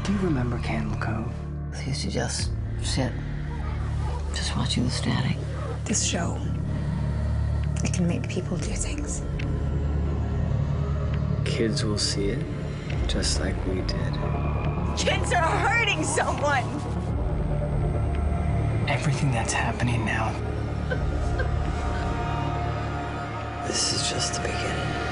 Do you remember Candle Cove? We used to just sit, just watching the static. This show, it can make people do things. Kids will see it, just like we did. Kids are hurting someone! Everything that's happening now, this is just the beginning.